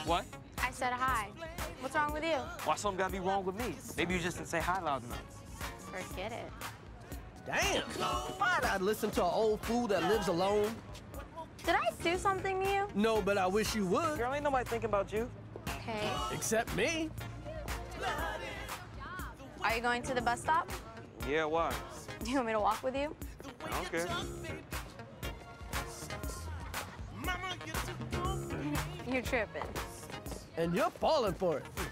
What? I said hi. What's wrong with you? Why something gotta be wrong with me? Maybe you just didn't say hi loud enough. Forget it. Damn! Why'd I listen to an old fool that lives alone? Did I do something to you? No, but I wish you would. Girl, ain't nobody thinking about you. Okay. Except me. Are you going to the bus stop? Yeah, why? Do you want me to walk with you? I don't care. You're tripping. And you're falling for it.